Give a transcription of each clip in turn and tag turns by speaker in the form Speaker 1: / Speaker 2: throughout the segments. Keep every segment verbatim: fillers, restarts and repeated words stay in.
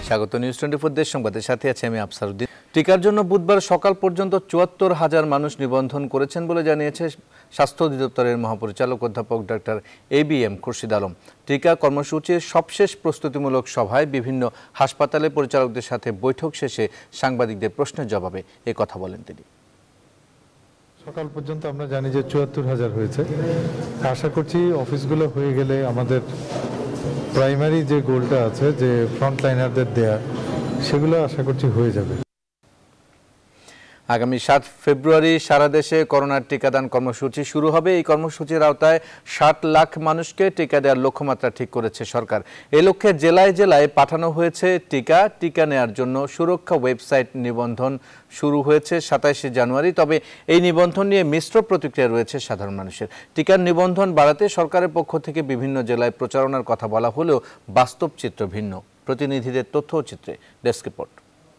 Speaker 1: স্বাগত news twenty four দেশ সংবাদের সাথে আছি আমি আফসার উদ্দিন। টিকার জন্য বুধবার সকাল পর্যন্ত চুয়াত্তর হাজার মানুষ নিবন্ধন করেছেন বলে জানিয়েছে স্বাস্থ্য অধিদপ্তরের মহাপরিচালক অধ্যাপক doctor A B M Khurshid Alam. টিকা কর্মসূচির সবশেষ প্রস্তুতিমূলক সভায় বিভিন্ন হাসপাতালে পরিচালকদের সাথে বৈঠক শেষে সাংবাদিকদের প্রশ্নের জবাবে এ কথা বলেন তিনি।
Speaker 2: সকাল পর্যন্ত আমরা জানি যে চুয়াত্তর হাজার হয়েছে। আশা করছি অফিসগুলো হয়ে গেলে আমাদের প্রাইমারি যে গোলটা আছে যে ফ্রন্টলাইনারদের দেয়া, সেগুলো আশা করছি হয়ে যাবে।
Speaker 1: আগামী সাত ফেব্রুয়ারি সারা দেশে করোনার টিকাদান কর্মসূচি শুরু হবে। এই কর্মসূচির আওতায় ষাট লাখ মানুষকে টিকা দেওয়ার লক্ষ্যমাত্রা ঠিক করেছে সরকার। এই লক্ষ্যে জেলায় জেলায় পাঠানো হয়েছে টিকা। টিকা নেওয়ার জন্য সুরক্ষা ওয়েবসাইট নিবন্ধন শুরু হয়েছে সাতাইশে জানুয়ারি। তবে এই নিবন্ধন নিয়ে মিশ্র প্রতিক্রিয়া রয়েছে সাধারণ মানুষের। টিকার নিবন্ধন বাড়াতে সরকারের পক্ষ থেকে বিভিন্ন জেলায় প্রচারণার কথা বলা হলেও বাস্তব চিত্র ভিন্ন। প্রতিনিধিদের তথ্য চিত্রে ডেস্ক রিপোর্ট।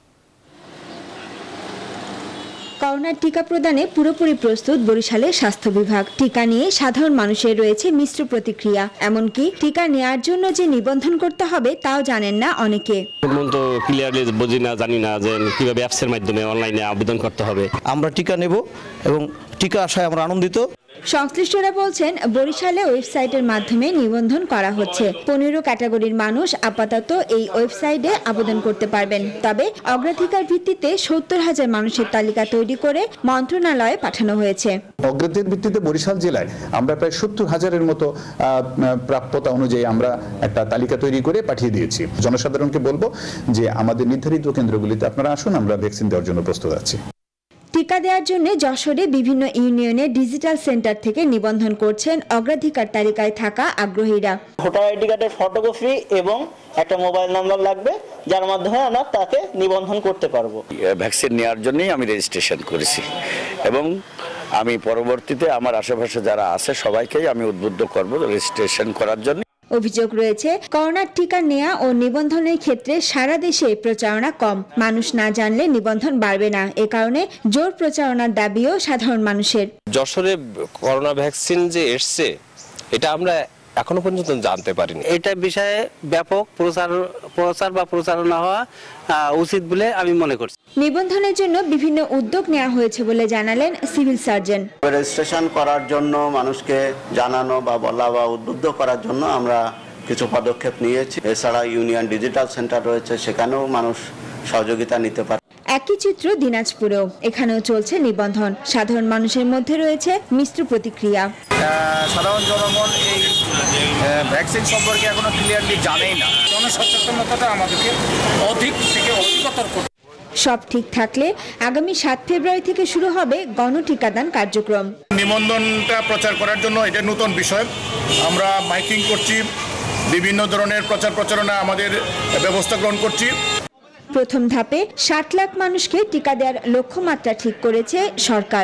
Speaker 3: করোনার টিকা প্রদানে পুরোপুরি প্রস্তুত বরিশালের স্বাস্থ্য বিভাগ। টিকা নিয়ে সাধারণ মানুষের রয়েছে মিশ্র প্রতিক্রিয়া। এমনকি টিকা নেওয়ার জন্য যে নিবন্ধন করতে হবে তাও জানেন না অনেকে।
Speaker 4: তো ক্লিয়ারলি বুঝি না, জানি না যে কিভাবে অ্যাপসের মাধ্যমে অনলাইনে আবেদন করতে হবে।
Speaker 5: আমরা টিকা নেব এবং টিকা আসায় আমরা আনন্দিত।
Speaker 3: সংশ্লিষ্টরা বলছেন বরিশালে ওয়েবসাইটের মাধ্যমে নিবন্ধন করা হচ্ছে। পনেরো ক্যাটাগরির মানুষ আপাতত এই ওয়েবসাইটে আবেদন করতে পারবেন। তবে অগ্রাধিকার ভিত্তিতে সত্তর হাজার মানুষের তালিকা তৈরি করে মন্ত্রণালয়ে পাঠানো হয়েছে।
Speaker 6: অগ্রাধিকার ভিত্তিতে বরিশাল জেলায় আমরা প্রায় সত্তর হাজারের মতো প্রাপ্যতা অনুযায়ী আমরা একটা তালিকা তৈরি করে পাঠিয়ে দিয়েছি। জনসাধারণকে বলবো যে আমাদের নির্ধারিত কেন্দ্রগুলিতে আপনারা আসুন, আমরা ভ্যাকসিন দেওয়ার জন্য প্রস্তুত আছি।
Speaker 3: টিকা দেওয়ার জন্য যশোরে বিভিন্ন ইউনিয়নে ডিজিটাল সেন্টার থেকে নিবন্ধন করছেন অগ্রাধিকার তালিকায় থাকা আগ্রহীরা।
Speaker 7: ভোটার আইডি কার্ডের ফটোকপি এবং একটা মোবাইল নাম্বার লাগবে, যার মাধ্যমে আমরা তাকে নিবন্ধন করতে পারবো।
Speaker 8: ভ্যাকসিন নেওয়ার জন্যই আমি রেজিস্ট্রেশন করেছি এবং আমি পরবর্তীতে আমার আশেপাশে যারা আছে সবাইকেই আমি উদ্বুদ্ধ করব রেজিস্ট্রেশন করার জন্য।
Speaker 3: অভিযোগ রয়েছে করোনার টিকা নেওয়া ও নিবন্ধনের ক্ষেত্রে সারা দেশে প্রচারণা কম। মানুষ না জানলে নিবন্ধন বাড়বে না। এ কারণে জোর প্রচারণার দাবিও সাধারণ মানুষের।
Speaker 4: যশোরে করোনা ভ্যাকসিন যে এসছে এটা আমরা এখনো পর্যন্ত জানতে পারিনি।
Speaker 7: এটা বিষয়ে ব্যাপক প্রচার প্রচার বা প্রচারণা হওয়া উচিত বলে আমি মনে করছি।
Speaker 3: নিবন্ধনের জন্য বিভিন্ন উদ্যোগ নেওয়া হয়েছে বলে জানালেন সিভিল সার্জন।
Speaker 9: রেজিস্ট্রেশন করার জন্য মানুষকে জানানো বা বলা বা উদ্বুদ্ধ করার জন্য আমরা কিছু পদক্ষেপ নিয়েছি। এছাড়া ইউনিয়ন ডিজিটাল সেন্টার রয়েছে, সেখানেও মানুষ সহযোগিতা নিতে পারে।
Speaker 3: একই চিত্র দিনাজপুরেও। এখানেও চলছে নিবন্ধন। সাধারণ মানুষের মধ্যে রয়েছে মিশ্র প্রতিক্রিয়া।
Speaker 10: সাধারণ জনগণ এই ভ্যাকসিন সম্পর্কে এখনো ক্লিয়ারলি জানেই না। জনসচেতনতাটা আমাদেরকে অধিক থেকে অধিকতর করতে।
Speaker 3: সব ঠিক থাকলে আগামী সাত ফেব্রুয়ারি থেকে শুরু হবে গণটিকাদান কার্যক্রম।
Speaker 10: নিবন্ধনটা প্রচার করার জন্য এটা নতুন বিষয়। আমরা মাইকিং করছি, বিভিন্ন ধরনের প্রচার প্রচারণা আমাদের ব্যবস্থা গ্রহণ করছি।
Speaker 3: প্রথম ধাপে ষাট লাখ মানুষকে টিকা দেওয়ার লক্ষ্যমাত্রা ঠিক করেছে সরকার।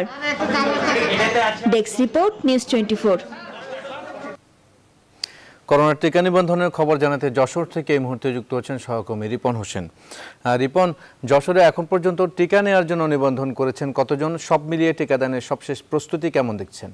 Speaker 3: Desk report, news twenty four.
Speaker 1: করোনার টিকা নিবন্ধনের খবর জানাতে যশোর থেকে এই মুহূর্তে যুক্ত হচ্ছেন সহকর্মী রিপন হোসেন। রিপন, যশোরে এখন পর্যন্ত টিকা নেওয়ার জন্য নিবন্ধন করেছেন কতজন? সব মিলিয়ে টিকাদানের সবশেষ প্রস্তুতি কেমন দেখছেন?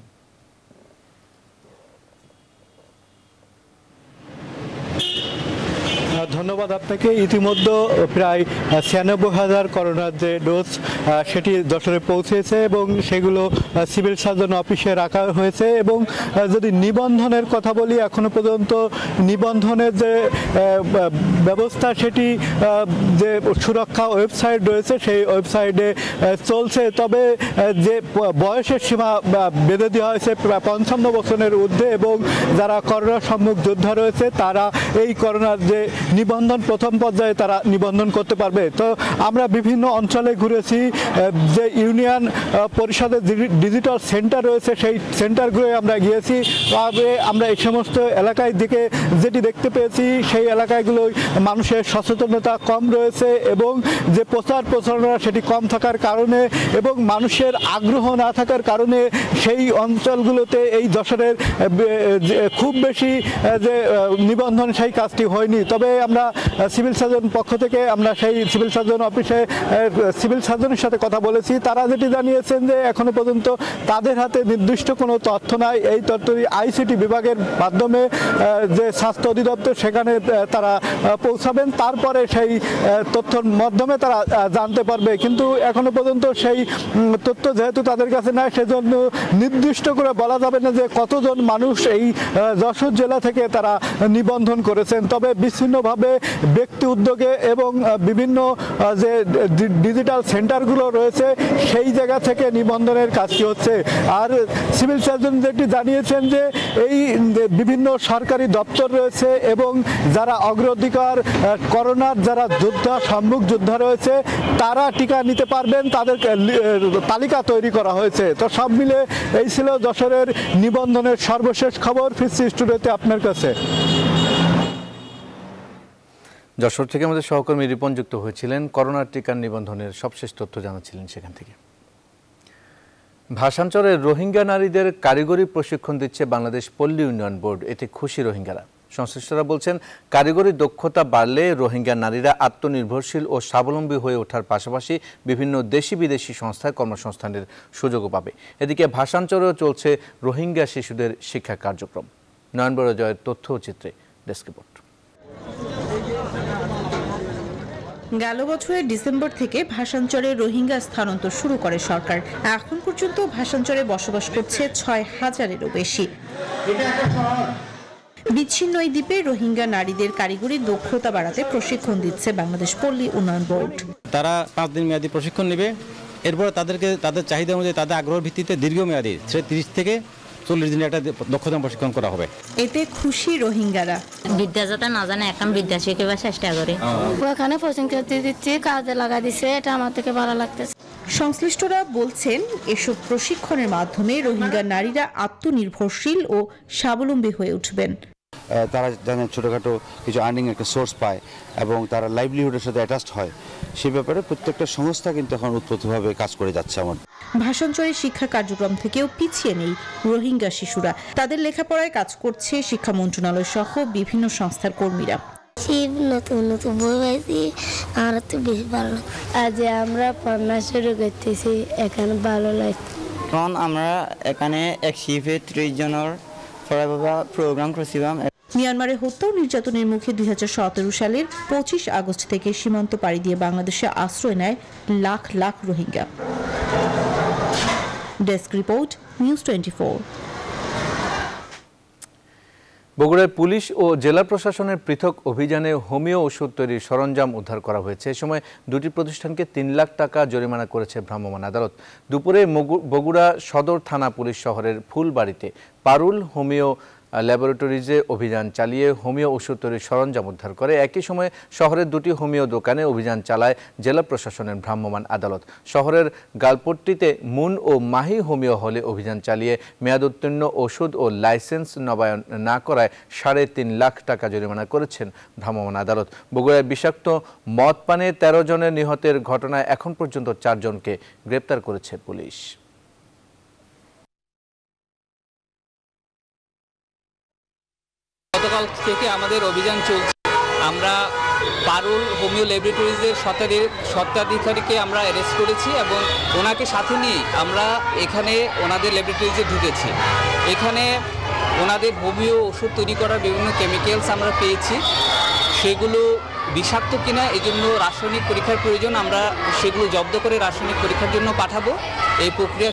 Speaker 2: ধন্যবাদ আপনাকে। ইতিমধ্যে প্রায় ছিয়ানব্বই হাজার করোনার যে ডোজ সেটি যশোরে পৌঁছেছে এবং সেগুলো সিভিল সার্জন অফিসে রাখা হয়েছে। এবং যদি নিবন্ধনের কথা বলি, এখনো পর্যন্ত নিবন্ধনের যে ব্যবস্থা সেটি যে সুরক্ষা ওয়েবসাইট রয়েছে সেই ওয়েবসাইটে চলছে। তবে যে বয়সের সীমা বেঁধে দেওয়া হয়েছে পঞ্চান্ন বছরের ঊর্ধ্বে এবং যারা করোনা সম্মুখ যোদ্ধা রয়েছে তারা এই করোনার যে নিবন্ধন প্রথম পর্যায়ে তারা নিবন্ধন করতে পারবে। তো আমরা বিভিন্ন অঞ্চলে ঘুরেছি, যে ইউনিয়ন পরিষদের ডিজিটাল সেন্টার রয়েছে সেই সেন্টারগুলোয় আমরা গিয়েছি। তবে আমরা এই সমস্ত এলাকায় দিকে যেটি দেখতে পেয়েছি সেই এলাকাগুলোয় মানুষের সচেতনতা কম রয়েছে এবং যে প্রচার প্রচারণা সেটি কম থাকার কারণে এবং মানুষের আগ্রহ না থাকার কারণে সেই অঞ্চলগুলোতে এই যশোরের খুব বেশি যে নিবন্ধন সেই কাজটি হয়নি। তবে আমরা সিভিল সার্জন পক্ষ থেকে আমরা সেই সিভিল সার্জন অফিসে সিভিল সার্জনের সাথে কথা বলেছি। তারা যেটি জানিয়েছেন যে এখনো পর্যন্ত তাদের হাতে নির্দিষ্ট কোনো তথ্য নাই। এই তথ্যটি আইসিটি বিভাগের মাধ্যমে যে স্বাস্থ্য অধিদপ্তর সেখানে তারা পৌঁছাবেন, তারপরে সেই তথ্যর মাধ্যমে তারা জানতে পারবে। কিন্তু এখনো পর্যন্ত সেই তথ্য যেহেতু তাদের কাছে নাই, সেজন্য নির্দিষ্ট করে বলা যাবে না যে কতজন মানুষ এই যশোর জেলা থেকে তারা নিবন্ধন করেছেন। তবে বিচ্ছিন্নভাবে ব্যক্তি উদ্যোগে এবং বিভিন্ন যে ডিজিটাল সেন্টারগুলো রয়েছে সেই জায়গা থেকে নিবন্ধনের কাজটি হচ্ছে। আর সিভিল সার্জন যেটি জানিয়েছেন যে এই বিভিন্ন সরকারি দপ্তর রয়েছে এবং যারা অগ্রাধিকার করোনার যারা যোদ্ধা সম্মুখ যোদ্ধা রয়েছে তারা টিকা নিতে পারবেন, তাদের তালিকা তৈরি করা হয়েছে। তো সব মিলে এই ছিল যশোরের নিবন্ধনের সর্বশেষ খবর। ফিরছি স্টুডিওতে আপনার কাছে।
Speaker 1: যশোর থেকে আমাদের সহকর্মী রিপন যুক্ত হয়েছিলেন, করোনার টিকার নিবন্ধনের সবশেষ তথ্য জানাচ্ছিলেন সেখান থেকে। ভাষাঞ্চলের রোহিঙ্গা নারীদের কারিগরি প্রশিক্ষণ দিচ্ছে বাংলাদেশ পল্লী উন্নয়ন বোর্ড। এতে খুশি রোহিঙ্গারা। সংশ্লিষ্টরা বলছেন, কারিগরি দক্ষতা বাড়লে রোহিঙ্গা নারীরা আত্মনির্ভরশীল ও স্বাবলম্বী হয়ে ওঠার পাশাপাশি বিভিন্ন দেশি বিদেশি সংস্থায় কর্মসংস্থানের সুযোগও পাবে। এদিকে ভাষাঞ্চলেও চলছে রোহিঙ্গা শিশুদের শিক্ষা কার্যক্রম। নয়ন বড়জয়ের তথ্য ও চিত্রে ডেস্ক রিপোর্ট।
Speaker 11: গেল বছরের ডিসেম্বর থেকে ভাষাঞ্চলে রোহিঙ্গা স্থানান্তর শুরু করে সরকার। এখন পর্যন্ত ভাষাঞ্চলে বসবাস করছে ছয় হাজারেরও বেশি। বিচ্ছিন্ন এই দ্বীপে রোহিঙ্গা নারীদের কারিগরি দক্ষতা বাড়াতে প্রশিক্ষণ দিচ্ছে বাংলাদেশ পল্লী উন্নয়ন বোর্ড।
Speaker 12: তারা পাঁচ দিন মেয়াদী প্রশিক্ষণ নেবে, এরপরে তাদেরকে তাদের চাহিদা অনুযায়ী তাদের আগ্রহ ভিত্তিতে দীর্ঘমেয়াদী তিরিশ থেকে চল্লিশ দিনের একটা দক্ষতা প্রশিক্ষণ করা হবে।
Speaker 11: এতে খুশি রোহিঙ্গারা।
Speaker 13: বিদ্যা যাতে না জানে এখন বিদ্যা শিখবার চেষ্টা করে।
Speaker 14: ওখানে প্রশিক্ষণ দিচ্ছে, কাজে লাগা দিচ্ছে, এটা আমার থেকে ভালো লাগতেছে।
Speaker 11: সংশ্লিষ্টরা বলছেন, এসব প্রশিক্ষণের মাধ্যমে রোহিঙ্গা নারীরা আত্মনির্ভরশীল ও স্বাবলম্বী হয়ে উঠবেন।
Speaker 15: তারা যেন ছোটোখাটো কিছু আর্নিং একটা সোর্স পায় এবং তারা লাইভলিহুডের সাথে অ্যাটাচড হয়, সেই ব্যাপারে প্রত্যেকটা সংস্থা কিন্তু এখন উৎপত্তিভাবে কাজ করে যাচ্ছে। আমার
Speaker 11: ভাষাঞ্চলের শিক্ষা কার্যক্রম থেকেও পিছিয়ে নেই রোহিঙ্গা শিশুরা। তাদের লেখাপড়ায় কাজ করছে শিক্ষা মন্ত্রণালয় সহ বিভিন্ন সংস্থার কর্মীরা।
Speaker 14: নতুন নতুন বই পাইছি, আমার তো বেশ ভালো লাগে। আজ আমরা পড়া শুরু করতেছি, এখানে ভালো লাগছে।
Speaker 16: এখন আমরা এখানে এক শিফে ত্রিশ জনের প্রোগ্রাম করছিলাম।
Speaker 11: মিয়ানমারে হত্যা ও নির্যাতনের মুখে দুই হাজার সতেরো সালের পঁচিশ আগস্ট থেকে সীমান্ত পাড়ি দিয়ে বাংলাদেশে আশ্রয় নেয় lakh lakh Rohingya. Desk report, news twenty four.
Speaker 1: বগুড়ায় পুলিশ ও জেলা প্রশাসনের পৃথক অভিযানে হোমিও ওষুধ তৈরির সরঞ্জাম উদ্ধার করা হয়েছে। এ সময় দুটি প্রতিষ্ঠানকে তিন লাখ টাকা জরিমানা করেছে ভ্রাম্যমাণ আদালত। দুপুরে বগুড়া সদর থানা পুলিশ শহরের ফুলবাড়িতে পারুল হোমিও ল্যাবরেটরিজে অভিযান চালিয়ে হোমিও ওষুধ তৈরির সরঞ্জাম উদ্ধার করে। একই সময়ে শহরের দুটি হোমিও দোকানে অভিযান চালায় জেলা প্রশাসনের ভ্রাম্যমাণ আদালত। শহরের গালপট্টিতে মুন ও মাহি হোমিও হলে অভিযান চালিয়ে মেয়াদোত্তীর্ণ ওষুধ ও লাইসেন্স নবায়ন না করায় সাড়ে তিন লাখ টাকা জরিমানা করেছেন ভ্রাম্যমাণ আদালত। বগুড়ায় বিষাক্ত মদ পানে তেরো জনের নিহতের ঘটনায় এখন পর্যন্ত চারজনকে গ্রেপ্তার করেছে পুলিশ।
Speaker 17: গতকাল থেকে আমাদের অভিযান চলছে। আমরা পারুল হোমিও ল্যাবরেটরিজের স্বত্বাধিকারীকে আমরা অ্যারেস্ট করেছি এবং ওনাকে সাথে নিয়ে আমরা এখানে ওনাদের ল্যাবরেটরিজে ঢুকেছি। এখানে ওনাদের হোমিও ওষুধ তৈরি করার বিভিন্ন কেমিক্যালস আমরা পেয়েছি, সেগুলো বিষাক্ত কিনা এই জন্য রাসায়নিক পরীক্ষার প্রয়োজন। আমরা সেগুলো জব্দ করে রাসায়নিক পরীক্ষার জন্য পাঠাবো। এই প্রক্রিয়া।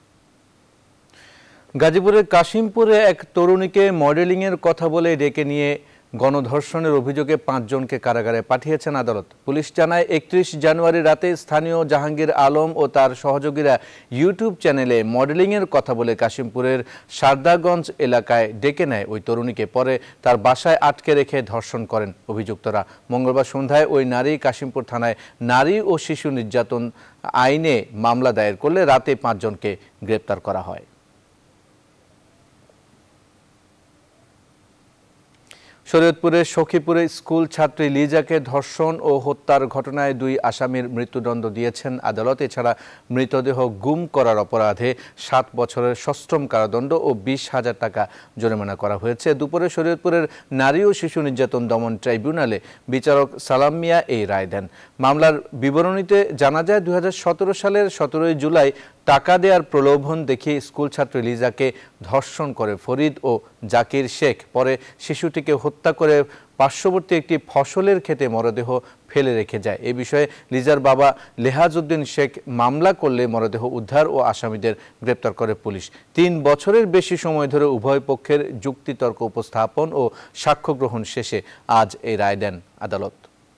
Speaker 1: গাজীপুরের কাশিমপুরে এক তরুণীকে মডেলিংয়ের কথা বলে ডেকে নিয়ে গণধর্ষণের অভিযোগে পাঁচজনকে কারাগারে পাঠিয়েছেন আদালত। পুলিশ জানায়, একত্রিশ জানুয়ারি রাতে স্থানীয় জাহাঙ্গীর আলম ও তার সহযোগীরা ইউটিউব চ্যানেলে মডেলিংয়ের কথা বলে কাশিমপুরের সারদাগঞ্জ এলাকায় ডেকে নেয় ওই তরুণীকে। পরে তার বাসায় আটকে রেখে ধর্ষণ করেন অভিযুক্তরা। মঙ্গলবার সন্ধ্যায় ওই নারী কাশিমপুর থানায় নারী ও শিশু নির্যাতন আইনে মামলা দায়ের করলে রাতে পাঁচজনকে গ্রেপ্তার করা হয়। শরীয়তপুরের সখীপুরে স্কুল ছাত্রী লিজাকে ধর্ষণ ও হত্যার ঘটনায় দুই আসামির মৃত্যুদণ্ড দিয়েছেন আদালত। এছাড়া মৃতদেহ গুম করার অপরাধে সাত বছরের সশ্রম কারাদণ্ড ও বিশ হাজার টাকা জরিমানা করা হয়েছে। দুপুরে শরীয়তপুরের নারী ও শিশু নির্যাতন দমন ট্রাইব্যুনালে বিচারক সালাম মিয়া এই রায় দেন। মামলার বিবরণীতে জানা যায় দুই হাজার সতেরো সালের সতেরোই জুলাই টাকা দেওয়ার প্রলোভন দেখিয়ে স্কুল ছাত্রী লিজাকে ধর্ষণ করে ফরিদ ও জাকির শেখ। পরে শিশুটিকে হত্যা করে পার্শ্ববর্তী একটি ফসলের ক্ষেতে মরদেহ ফেলে রেখে যায়। এ বিষয়ে লিজার বাবা লেহাজ উদ্দিন শেখ মামলা করলে মরদেহ উদ্ধার ও আসামিদের গ্রেপ্তার করে পুলিশ। তিন বছরের বেশি সময় ধরে উভয় পক্ষের যুক্তিতর্ক উপস্থাপন ও সাক্ষ্য গ্রহণ শেষে আজ এই রায় দেন আদালত।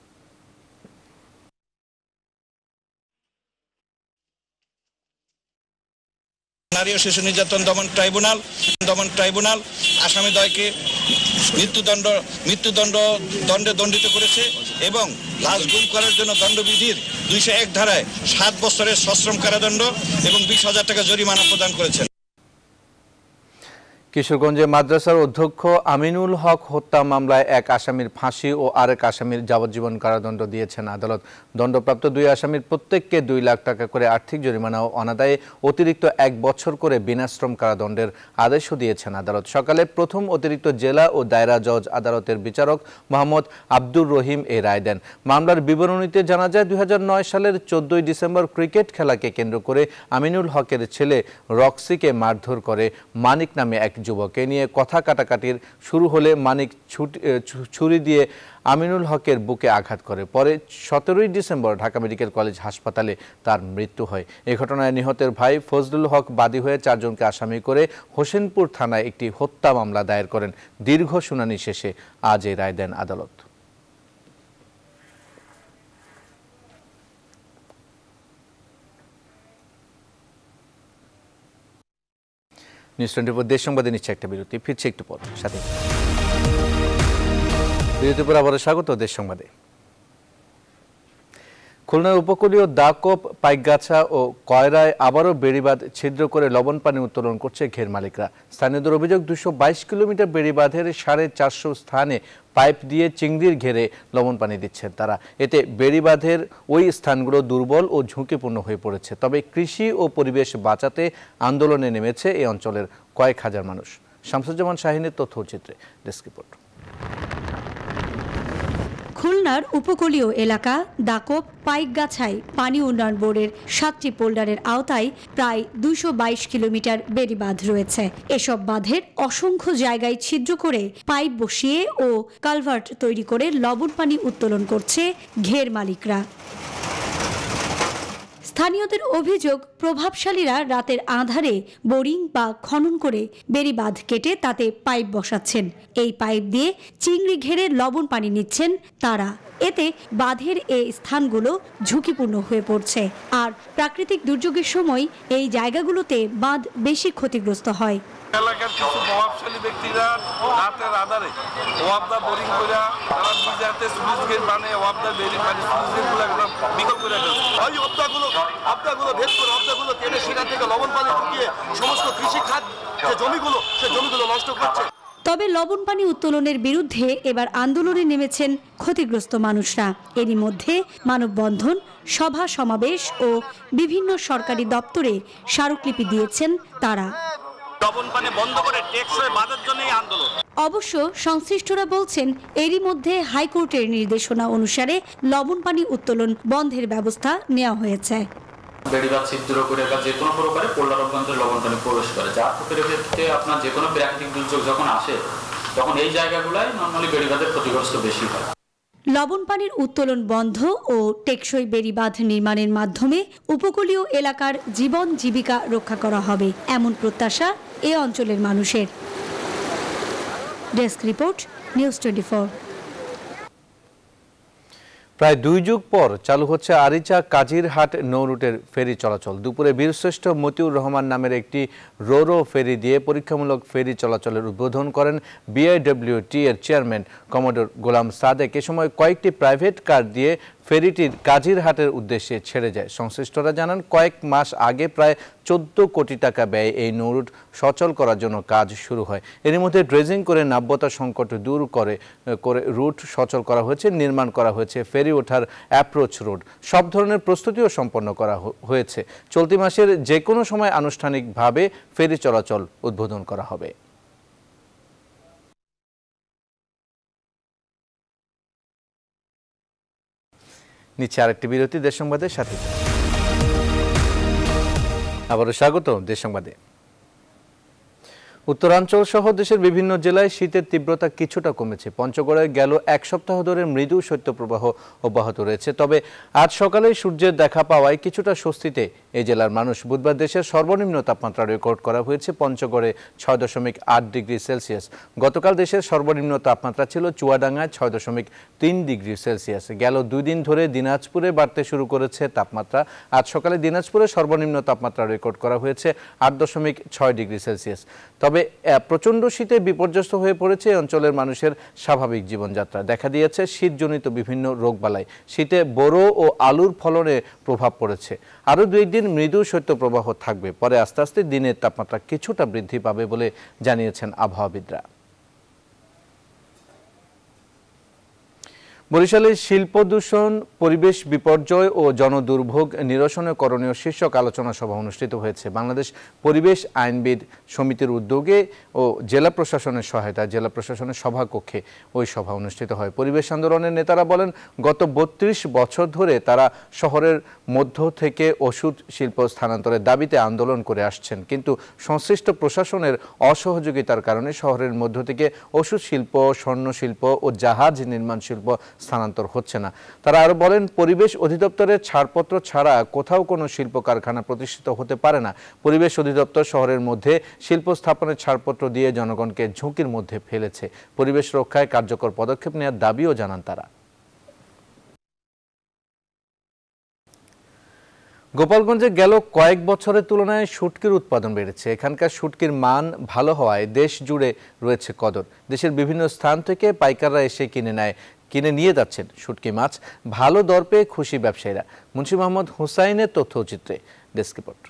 Speaker 18: নারী ও শিশু নির্যাতন দমন ট্রাইব্যুনাল দমন ট্রাইব্যুনাল আসামিদ্বয়কে মৃত্যুদণ্ড মৃত্যুদণ্ড দণ্ডে দণ্ডিত করেছে এবং লাশ গুম করার জন্য দণ্ডবিধির দুইশো এক ধারায় সাত বছরের সশ্রম কারাদণ্ড এবং বিশ হাজার টাকা জরিমানা প্রদান করেছেন।
Speaker 1: কিশোরগঞ্জে মাদ্রাসার অধ্যক্ষ আমিনুল হক হত্যা মামলায় এক আসামির ফাঁসি ও আরেক আসামির যাবজ্জীবন কারাদণ্ড দিয়েছেন আদালত। দণ্ডপ্রাপ্ত দুই আসামির প্রত্যেককে দুই লাখ টাকা করে আর্থিক জরিমানা ও অনাদায়ে অতিরিক্ত এক বছর করে বিনাশ্রম কারাদণ্ডের আদেশও দিয়েছেন আদালত। সকালে প্রথম অতিরিক্ত জেলা ও দায়রা জজ আদালতের বিচারক মোহাম্মদ আব্দুর রহিম এ রায় দেন। মামলার বিবরণীতে জানা যায় দুই হাজার নয় সালের চোদ্দই ডিসেম্বর ক্রিকেট খেলাকে কেন্দ্র করে আমিনুল হকের ছেলে রক্সিকে মারধর করে মানিক নামে এক যুবককে নিয়ে কথা কাটাকাটির শুরু হলে মানিক ছুরি দিয়ে আমিনুল হকের বুকে আঘাত করে। পরে সতেরোই ডিসেম্বর ঢাকা মেডিকেল কলেজ হাসপাতালে তার মৃত্যু হয়। এই ঘটনায় নিহতের ভাই ফজলুল হক বাদী হয়ে চারজনকে আসামি করে হোসেনপুর থানায় একটি হত্যা মামলা দায়ের করেন। দীর্ঘ শুনানি শেষে আজ এই রায় দেন আদালত। নিউজ টোয়েন্টি ফোর দেশ সংবাদে নিচ্ছে একটা বিরতি, ফিরছে একটু পর সাথে। বিরতির পর আবারও স্বাগত দেশ সংবাদে। খুলনার উপকূলীয় দাকোপ, পাইকগাছা ও কয়রায় আবারও বেড়িবাঁধ ছিদ্র করে লবণ পানি উত্তোলন করছে ঘের মালিকরা। স্থানীয়দের অভিযোগ দুশো বাইশ কিলোমিটার বেড়িবাঁধের সাড়ে চারশো স্থানে পাইপ দিয়ে চিংড়ির ঘেরে লবণ পানি দিচ্ছেন তারা। এতে বেড়িবাঁধের ওই স্থানগুলো দুর্বল ও ঝুঁকিপূর্ণ হয়ে পড়েছে। তবে কৃষি ও পরিবেশ বাঁচাতে আন্দোলনে নেমেছে এই অঞ্চলের কয়েক হাজার মানুষ। শামসুজ্জামান শাহিনের তথ্যচিত্রে ডেস্ক রিপোর্ট।
Speaker 19: খুলনার উপকূলীয় এলাকা দাকোপ, পাইকগাছায় পানি উন্নয়ন বোর্ডের সাতটি পোল্ডারের আওতায় প্রায় দুইশো বাইশ কিলোমিটার বেড়িবাঁধ রয়েছে। এসব বাঁধের অসংখ্য জায়গায় ছিদ্র করে পাইপ বসিয়ে ও কালভার্ট তৈরি করে লবণ পানি উত্তোলন করছে ঘের মালিকরা। স্থানীয়দের অভিযোগ, প্রভাবশালীরা রাতের আঁধারে বোরিং বা খনন করে বেড়িবাঁধ কেটে তাতে পাইপ বসাচ্ছেন। এই পাইপ দিয়ে চিংড়ি ঘেরে লবণ পানি নিচ্ছেন তারা। এতে বাঁধের এই স্থানগুলো ঝুঁকিপূর্ণ হয়ে পড়ছে। আর প্রাকৃতিক দুর্যোগের সময় এই জায়গাগুলোতে বাঁধ বেশি ক্ষতিগ্রস্ত হয়।
Speaker 20: এলাকার কিছু প্রভাবশালী ব্যক্তিরা রাতের আধারে ওয়াবদা বোরিং করে তারা নিজে হাতে সুইচ গেট বানিয়ে ওয়াবদা বেরিং মানে সুইচ গেটগুলো বিকল করে ফেলছে। ওই ওয়াবদাগুলো ওয়াবদাগুলো ভেদ করে ওয়াবদাগুলো কেটে সেখান থেকে লবণ পানি ঢুকিয়ে সমস্ত কৃষি খাত যে জমিগুলো সে জমিগুলো নষ্ট করছে।
Speaker 19: তবে লবণ পানি উত্তোলনের বিরুদ্ধে এবার আন্দোলনে নেমেছেন ক্ষতিগ্রস্ত মানুষরা। এরই মধ্যে মানববন্ধন, সভা সমাবেশ ও বিভিন্ন সরকারি দপ্তরে স্মারকলিপি দিয়েছেন তারা।
Speaker 20: লবণ পানি বন্ধ করে টেকসই বাঁধের জন্যই আন্দোলন।
Speaker 19: অবশ্য সংশ্লিষ্টরা বলছেন এরই মধ্যে হাইকোর্টের নির্দেশনা অনুসারে লবণ পানি উত্তোলন বন্ধের ব্যবস্থা নেওয়া হয়েছে।
Speaker 21: বেড়িবাঁধ ছিদ্র করে বা যে কোনো প্রকারে পোল্ডার অভ্যন্তরে লবণ পানি প্রবেশ করে, যার ক্ষেত্রে আপনার যে কোনো প্রাকৃতিক দুর্যোগ যখন আসে তখন এই জায়গাগুলোয় নর্মালি বেড়িবাঁধের ক্ষতিগ্রস্ত বেশি হয়।
Speaker 19: লবণ পানির উত্তোলন বন্ধ ও টেকসই বেড়িবাঁধ নির্মাণের মাধ্যমে উপকূলীয় এলাকার জীবন জীবিকা রক্ষা করা হবে, এমন প্রত্যাশা এ অঞ্চলের মানুষের। Desk report, news twenty four.
Speaker 1: প্রায় দুই যুগ পর চালু হচ্ছে আরিচা কাজিরহাট নৌ রুটের ফেরি চলাচল। দুপুরে বীরশ্রেষ্ঠ মতিউর রহমান নামের একটি রোরো ফেরি দিয়ে পরীক্ষামূলক ফেরি চলাচলের উদ্বোধন করেন বিআইডব্লিউটি এর চেয়ারম্যান কমোডর গোলাম সাদেক। এ সময় কয়েকটি প্রাইভেট কার দিয়ে ফেরিটির কাজিরহাটের উদ্দেশ্যে ছেড়ে যায়। সংশ্লিষ্টরা জানান কয়েক মাস আগে প্রায় চোদ্দ কোটি টাকা ব্যয়ে এই নৌরুট সচল করার জন্য কাজ শুরু হয়। এর মধ্যে ড্রেজিং করে নাব্যতা সংকট দূর করে করে রুট সচল করা হয়েছে, নির্মাণ করা হয়েছে ফেরি ওঠার অ্যাপ্রোচ রোড। সব ধরনের প্রস্তুতিও সম্পন্ন করা হয়েছে। চলতি মাসের যে কোনো সময় আনুষ্ঠানিকভাবে ফেরি চলাচল উদ্বোধন করা হবে। নিচে আরেকটি বিরতি, দেশ সংবাদের সাথে আবারও স্বাগত। দেশ সংবাদে উত্তরাঞ্চল সহ দেশের বিভিন্ন জেলায় শীতের তীব্রতা কিছুটা কমেছে। পঞ্চগড়ে গেল এক সপ্তাহ ধরে মৃদু শৈত্যপ্রবাহ অব্যাহত রয়েছে, তবে আজ সকালে সূর্যের দেখা পাওয়ায় কিছুটা স্বস্তিতে এই জেলার মানুষ। বুধবার দেশের সর্বনিম্ন তাপমাত্রা রেকর্ড করা হয়েছে পঞ্চগড়ে ছয় দশমিক আট ডিগ্রি সেলসিয়াস। গতকাল দেশের সর্বনিম্ন তাপমাত্রা ছিল চুয়াডাঙ্গায় ছয় দশমিক তিন ডিগ্রি সেলসিয়াস। গেল দুই দিন ধরে দিনাজপুরে বাড়তে শুরু করেছে তাপমাত্রা। আজ সকালে দিনাজপুরে সর্বনিম্ন তাপমাত্রা রেকর্ড করা হয়েছে আট দশমিক ছয় ডিগ্রি সেলসিয়াস। তবে প্রচণ্ড শীতে বিপর্যস্ত হয়ে পড়েছে এই অঞ্চলের মানুষের স্বাভাবিক জীবনযাত্রা। দেখা দিয়েছে শীতজনিত বিভিন্ন রোগবালাই। শীতে বোরো ও আলুর ফলনে প্রভাব পড়েছে। আরও দুই দিন মৃদু শৈত্যপ্রবাহ থাকবে, পরে আস্তে আস্তে দিনের তাপমাত্রা কিছুটা বৃদ্ধি পাবে বলে জানিয়েছেন আবহাওয়াবিদরা। বরিশালে শিল্প দূষণ, পরিবেশ বিপর্যয় ও জনদুর্ভোগ নিরসনে করণীয় শীর্ষক আলোচনা সভা অনুষ্ঠিত হয়েছে। বাংলাদেশ পরিবেশ আইনবিদ সমিতির উদ্যোগে ও জেলা প্রশাসনের সহায়তায় জেলা প্রশাসনের সভাকক্ষে ওই সভা অনুষ্ঠিত হয়। পরিবেশ আন্দোলনের নেতারা বলেন, গত বত্রিশ বছর ধরে তারা শহরের মধ্য থেকে ওষুধ শিল্প স্থানান্তরের দাবিতে আন্দোলন করে আসছেন, কিন্তু সংশ্লিষ্ট প্রশাসনের অসহযোগিতার কারণে শহরের মধ্য থেকে ওষুধ শিল্প, স্বর্ণ শিল্প ও জাহাজ নির্মাণ শিল্প স্থানান্তর হচ্ছে না। তারা আরো বলেন, পরিবেশ অধিদপ্তরের ছাড়পত্র ছাড়া কোথাও কোনো শিল্প কারখানা প্রতিষ্ঠিত হতে পারে না। পরিবেশ অধিদপ্তর শহরের মধ্যে শিল্প স্থাপনের ছাড়পত্র দিয়ে জনগণকে ঝুঁকির মধ্যে ফেলেছে। পরিবেশ রক্ষায় কার্যকর পদক্ষেপ নেওয়ার দাবিও জানান তারা। গোপালগঞ্জে গেল কয়েক বছরের তুলনায় শুটকির উৎপাদন বেড়েছে। এখানকার শুটকির মান ভালো হওয়ায় দেশ জুড়ে রয়েছে কদর। দেশের বিভিন্ন স্থান থেকে পাইকাররা এসে কিনে নেয় কিনে নিয়ে যাচ্ছেন শুটকি মাছ। ভালো দর পেয়ে খুশি ব্যবসায়ীরা। মুন্সি মোহাম্মদ হুসাইনের তথ্যচিত্রে ডেস্ক রিপোর্ট।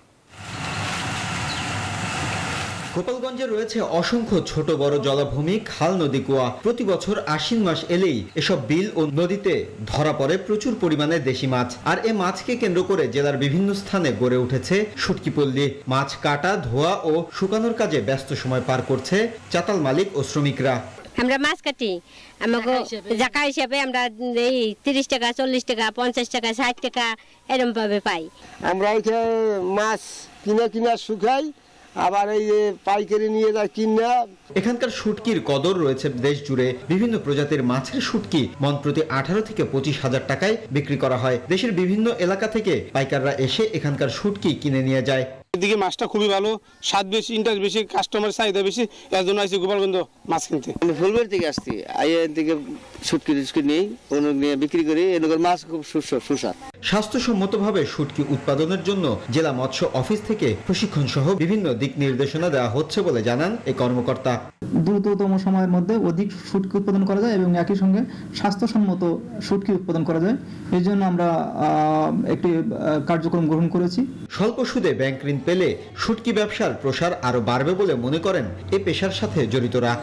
Speaker 5: গোপালগঞ্জে রয়েছে অসংখ্য ছোট বড় জলাভূমি, খাল, নদী, কুয়া। প্রতি বছর আশ্বিন মাস এলেই এসব বিল ও নদীতে ধরা পড়ে প্রচুর পরিমাণে দেশি মাছ। আর এ মাছকে কেন্দ্র করে জেলার বিভিন্ন স্থানে গড়ে উঠেছে শুটকিপল্লী। মাছ কাটা, ধোয়া ও শুকানোর কাজে ব্যস্ত সময় পার করছে চাতাল মালিক ও শ্রমিকরা।
Speaker 22: আমরা মাছ কাটি, আমাকে জাকা হিসাবে আমরা এই তিরিশ টাকা, চল্লিশ টাকা, পঞ্চাশ টাকা, ষাট টাকা এরকম ভাবে পাই।
Speaker 23: আমরা মাছ কিনে কিনে শুকাই, আবার এই পাইকারি নিয়ে যায় কিনা।
Speaker 5: এখানকার শুটকির কদর রয়েছে দেশ জুড়ে। বিভিন্ন প্রজাতির মাছের শুটকি মন প্রতি আঠারো থেকে পঁচিশ হাজার টাকায় বিক্রি করা হয়। দেশের বিভিন্ন এলাকা থেকে পাইকাররা এসে এখানকার শুটকি কিনে নিয়ে যায়।
Speaker 24: এদিকে মাছটা খুবই ভালো, স্বাদ বেশি, ইন্টারেস্ট বেশি, কাস্টমার চাহিদা বেশি, এর জন্য আসছি গোপালগঞ্জ মাছ কিনতে।
Speaker 23: আমি ফুলবাড়ি থেকে আসছি, আইএন থেকে শুটকি টুটকি নিয়ে নিয়ে বিক্রি করি। এনকার মাছ খুব সুস্বাদ।
Speaker 5: স্বাস্থ্যসম্মতভাবে শুটকি উৎপাদনের জন্য জেলা মৎস্য অফিস থেকে প্রশিক্ষণ সহ বিভিন্ন দিক নির্দেশনা দেওয়া হচ্ছে বলে জানান এই কর্মকর্তা।
Speaker 25: দ্রুততম সময়ের মধ্যে অধিক শুটকি উৎপাদন করা যায় এবং একই সঙ্গে স্বাস্থ্যসম্মত শুটকি উৎপাদন করা যায়, এই জন্য আমরা একটি কার্যক্রম গ্রহণ করেছি।
Speaker 5: স্বল্প সুদে ব্যাংক ঋণ পেলে শুটকি ব্যবসার প্রসার আরো বাড়বে বলে মনে করেন এই পেশার সাথে জড়িতরা।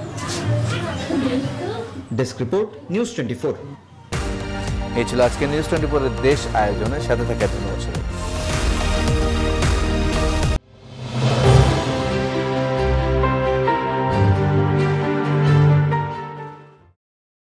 Speaker 5: Desk report, news twenty four.
Speaker 1: এই ছিল আজকে নিউজ টোয়েন্টি ফোর এর দেশ আয়োজনের সাথে থাকার জন্য।